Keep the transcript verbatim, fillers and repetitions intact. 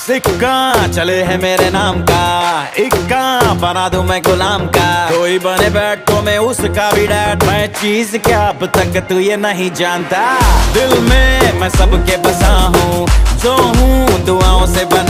सिक्का चले है मेरे नाम का, इक्का बना दूं मैं गुलाम का। कोई बने बैठ तो मैं उसका भी डैड, मैं चीज क्या अब तक तू ये नहीं जानता। दिल में मैं सबके बसा हूँ,